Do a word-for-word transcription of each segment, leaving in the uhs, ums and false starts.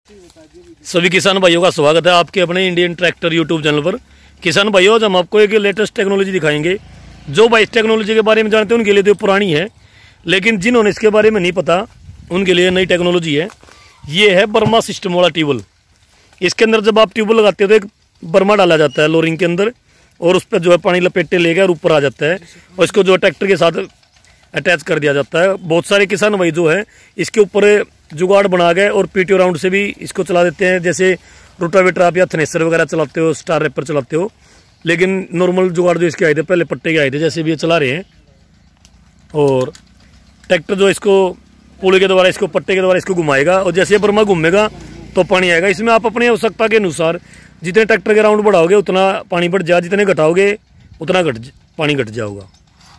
सभी किसान भाइयों का स्वागत है आपके अपने इंडियन ट्रैक्टर यूट्यूब चैनल पर। किसान भाइयों, आज हम आपको एक लेटेस्ट टेक्नोलॉजी दिखाएंगे। जो भाई इस टेक्नोलॉजी के बारे में जानते हैं उनके लिए तो पुरानी है, लेकिन जिन्होंने इसके बारे में नहीं पता उनके लिए नई टेक्नोलॉजी है। ये है बर्मा सिस्टम वाला ट्यूबवेल। इसके अंदर जब आप ट्यूबवेल लगाते हो तो एक बर्मा डाला जाता है लोरिंग के अंदर, और उस पर जो है पानी लपेटे लेगा और ऊपर आ जाता है, और इसको जो है ट्रैक्टर के साथ अटैच कर दिया जाता है। बहुत सारे किसान भाई जो है इसके ऊपर जुगाड़ बना गए और पीटीओ राउंड से भी इसको चला देते हैं। जैसे रोटावेटर आप या थ्रेसर वगैरह चलाते हो, स्टार रेपर चलाते हो, लेकिन नॉर्मल जुगाड़ जो इसके आए थे पहले पट्टे के आए थे, जैसे भी ये चला रहे हैं। और ट्रैक्टर जो इसको पुल के द्वारा इसको पट्टे के द्वारा इसको घुमाएगा, और जैसे बर्मा घूमेगा तो पानी आएगा। इसमें आप अपनी आवश्यकता के अनुसार जितने ट्रैक्टर के राउंड बढ़ाओगे उतना पानी बढ़ जाएगा, जितने घटाओगे उतना घट पानी घट जाएगा।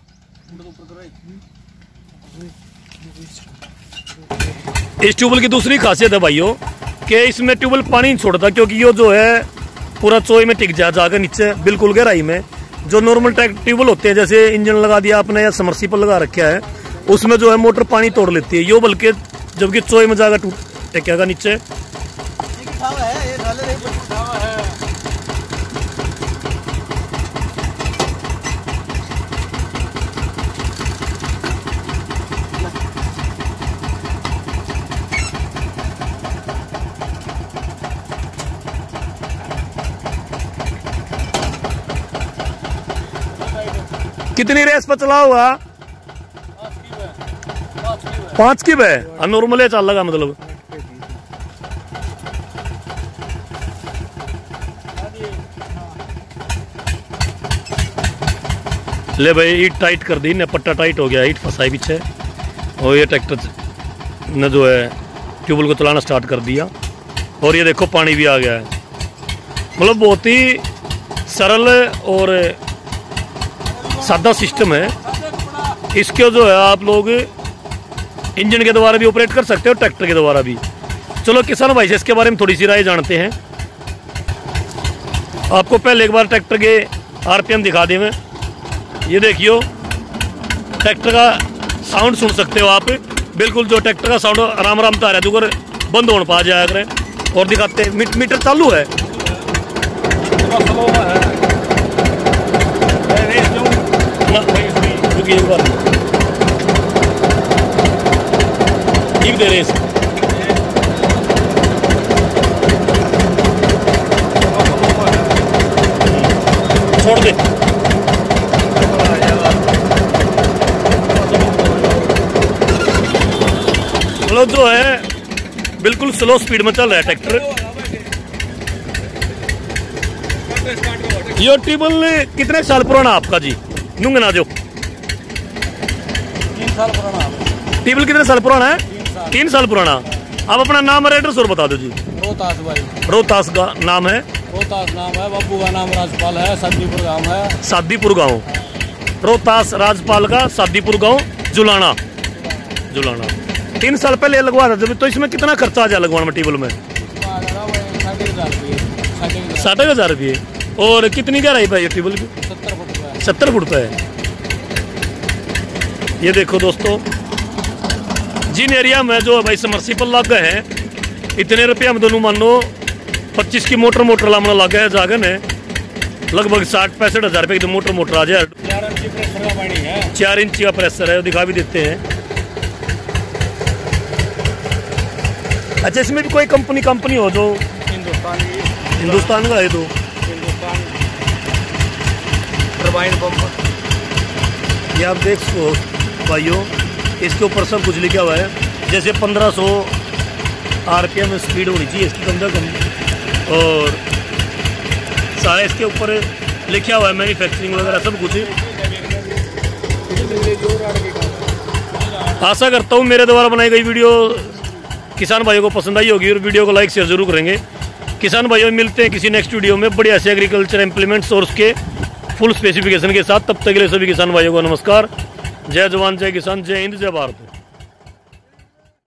इस ट्यूबवेल की दूसरी खासियत है भाइयों कि इसमें ट्यूबवेल पानी नहीं छोड़ता, क्योंकि ये जो है पूरा चोई में टिक जा जाकर नीचे बिल्कुल गहराई में। जो नॉर्मल ट्यूबवेल होते हैं, जैसे इंजन लगा दिया आपने या समर्सिबल लगा रखा है, उसमें जो है मोटर पानी तोड़ लेती है, यो बल्कि जबकि चोई में जाकर टूट टेकेगा नीचे। कितनी रेस पर चला हुआ? पांच की है नॉर्मल है, चल लगा मतलब। ले भाई ईट टाइट कर दी ने, पट्टा टाइट हो गया, ईट फंसाई पीछे, और ये ट्रैक्टर ने जो है ट्यूबवेल को चलाना स्टार्ट कर दिया, और ये देखो पानी भी आ गया है। मतलब बहुत ही सरल और सादा सिस्टम है। इसके जो है आप लोग इंजन के द्वारा भी ऑपरेट कर सकते हो, ट्रैक्टर के द्वारा भी। चलो किसान भाई से इसके बारे में थोड़ी सी राय जानते हैं। आपको पहले एक बार ट्रैक्टर के आरपीएम दिखा दें मैं। ये देखियो ट्रैक्टर का साउंड सुन सकते हो आप, बिल्कुल जो ट्रैक्टर का साउंड आराम आराम आ रहा है, जो अगर बंद होने पा जाया करें। और दिखाते हैं मीट, मीटर चालू है, एक बार ठीक दे रहे छोड़ दे। मतलब जो है बिल्कुल स्लो स्पीड में चल रहा है ट्रैक्टर। ये ट्यूबवेल कितने साल पुराना आपका जी? नूंगना जो साल पुराना ट्यूबवेल कितने साल पुराना है? तीन, तीन साल पुराना। आप अपना नाम और एड्रेस और बता दो जी। रोहतास भाई। रोहतास का नाम है? रोहतास नाम है, बाबू का नाम राजपाल है, सादीपुर गांव है। सादीपुर गांव, रोहतास राजपाल का सादीपुर गांव, जुलाना। जुलाना तीन साल पहले लगवा था जब, तो इसमें कितना खर्चा आ जाए लगवाने में ट्यूबवेल में? साठ हजार रुपये। और कितनी गहराई पे है ट्यूबवेल की? सत्तर फुट सत्तर फुट पे है। ये देखो दोस्तों, जिन एरिया में जो भाई समर्सिबल लग गए हैं, इतने रुपया में दोनों मान लो पच्चीस की मोटर मोटर लामना लग गया है जागन है, लगभग साठ पैंसठ हजार रुपये की तो मोटर मोटर आ जाए। चार इंच प्रेशर का पानी है, चार इंच का प्रेशर है, दिखा भी देते हैं। अच्छा, इसमें भी कोई कंपनी कंपनी हो जो हिंदुस्तान की? हिंदुस्तान का है तो हिंदुस्तान टरबाइन पंप। ये आप देख सको भाइयों, इसके ऊपर सब कुछ लिखा हुआ है। जैसे पंद्रह सौ आरपीएम स्पीड होनी चाहिए इसकी कम से कम, और सारा इसके ऊपर लिखा हुआ है मैन्युफैक्चरिंग वगैरह सब कुछ। आशा करता हूँ मेरे द्वारा बनाई गई वीडियो किसान भाइयों को पसंद आई होगी, और वीडियो को लाइक शेयर जरूर करेंगे। किसान भाइयों, मिलते हैं किसी नेक्स्ट वीडियो में बढ़िया से एग्रीकल्चर इम्प्लीमेंट्स और उसके फुल स्पेसिफिकेशन के साथ। तब तक के लिए सभी किसान भाइयों को नमस्कार। जय जवान जय किसान, जय हिंद जय भारत।